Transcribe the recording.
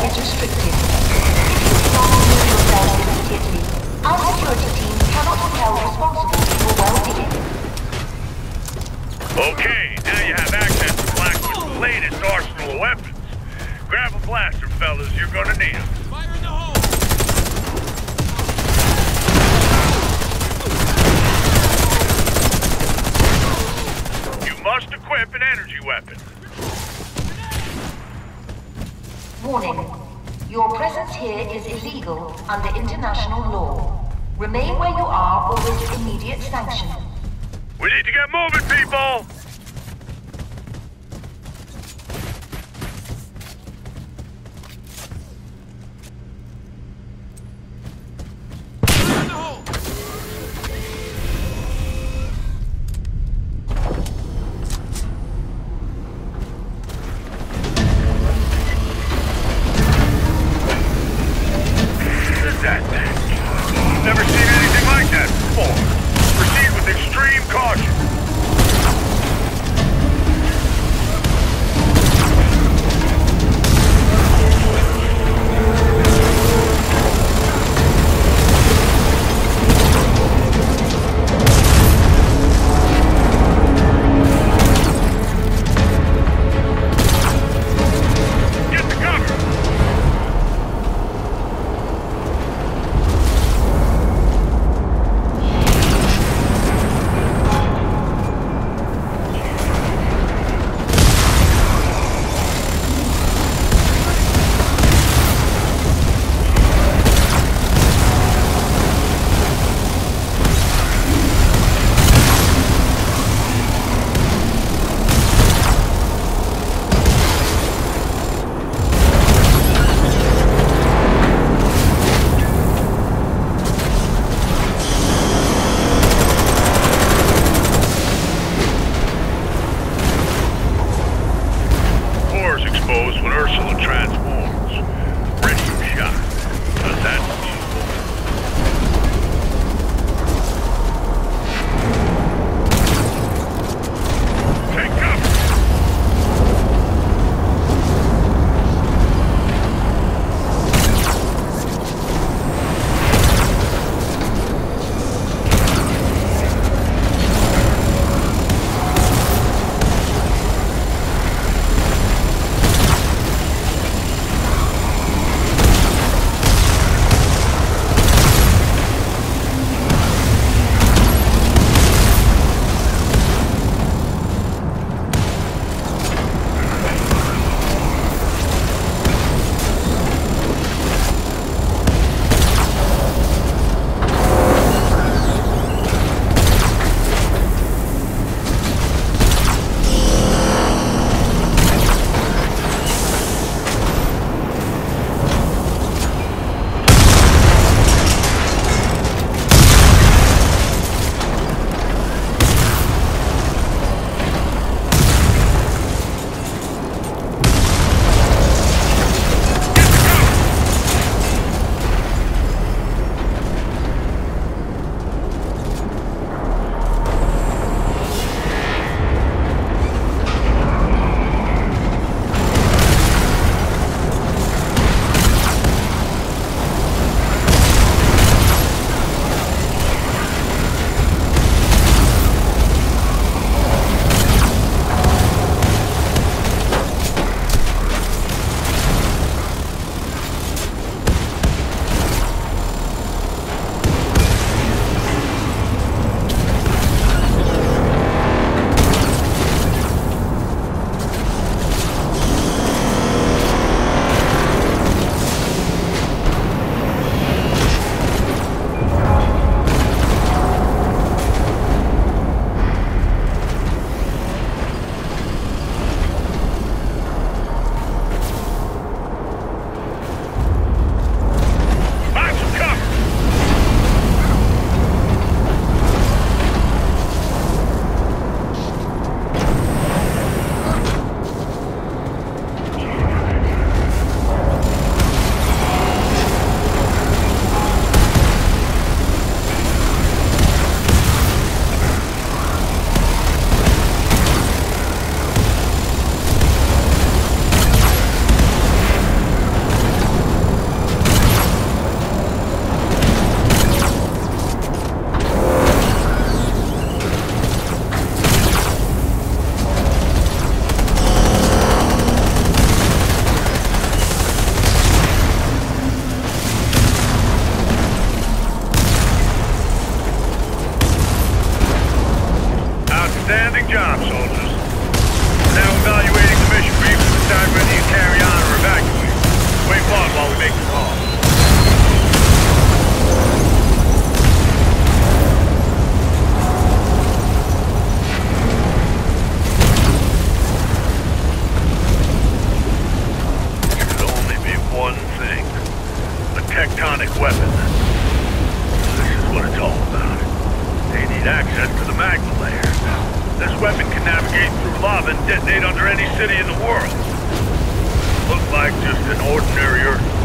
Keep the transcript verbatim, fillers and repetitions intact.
is restricted. If you do not remove yourselves immediately, our security teams cannot be held responsible for your well-being. Okay, now you have access to Blackwood's latest arsenal of weapons. Grab a blaster, fellas, you're gonna need them. Fire in the hole! You must equip an energy weapon. Warning. Your presence here is illegal under international law. Remain where you are or risk immediate sanction. We need to get moving, people! Fire in the hole! That thing. Never seen anything like that before. Proceed with extreme caution. Interesting job, soldiers. We're now evaluating the mission for you to decide whether you carry on or evacuate. Wait long while we make the call. It could only be one thing. A tectonic weapon. This is what it's all about. They need access to the magma layer. This weapon can navigate through lava and detonate under any city in the world. Look like just an ordinary Earth